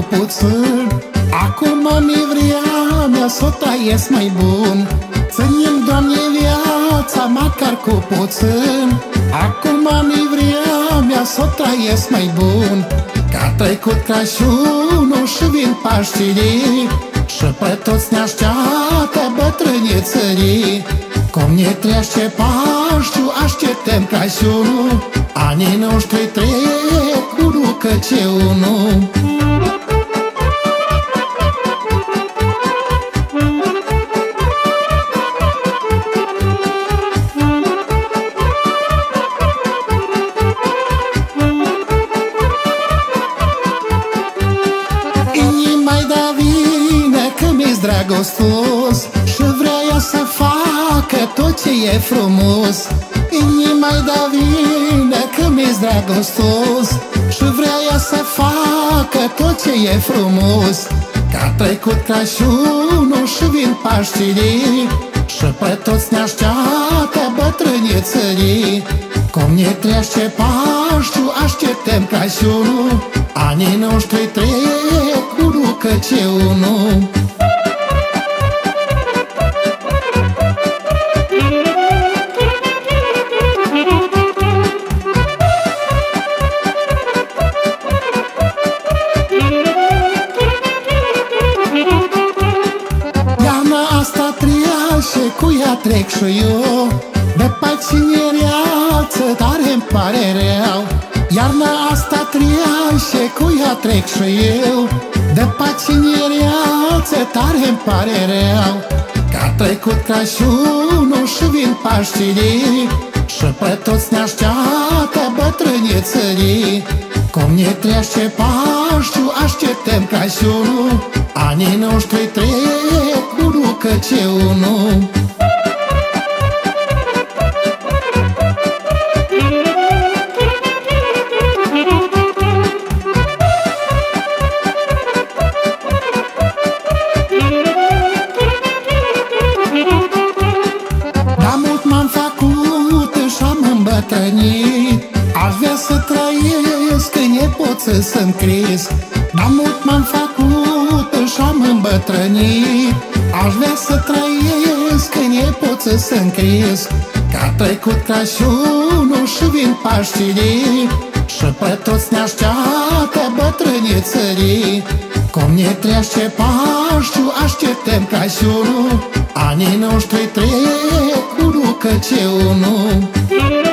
puțin. Acum mi vrea mea să o trăiesc mai bun. Ținem, Doamne, viața măcar cu puțin. Acum mi vrea mea să o trăiesc mai bun. Că-a trecut Crăciunul și vin Paștilii și pe toți ne așteaptă bătrânii țării. Cum ne trece Paștiul, așteptăm Crăciunul. Anii noștri trec unul căce unul. Inima-i da vine că mi-s dragostos și vrea să facă tot ce e frumos. Inima-i da vine că mi-s dragostos și vrea să facă tot ce e frumos. Că-a trecut Crăciunul și vin Paștilii și pe toți ne așteaptă bătrânii țării. Cum ne trece Paștiul, așteptăm Crăciunul. Anii noștri trec unul căce unul. Iarna asta tria și cu ea trec și eu. De paciniereață tare-mi pare rău. Iarna asta tria și cu ea trec și eu. De paciniereață tare-mi pare rău. Că-a trecut Crăciunul și vin Paștilii și pe toți ne așteaptă bătrânii țării. Cum ne trece Paștiul, așteptăm Crăciunul. Anii noștri trec unul căce unul. Aș vrea să trăiesc în nepoță să-mi cresc. Dar mult m-am făcut și am îmbătrânit. Aș vrea să trăiesc în nepoță să-mi cresc. Că-a trecut Crăciunul și vin Paștilii și pe toți ne așteaptă bătrânii țării. Cum ne trece Paștiul, așteptăm Crăciunul. Anii noștri trec unul căce unul.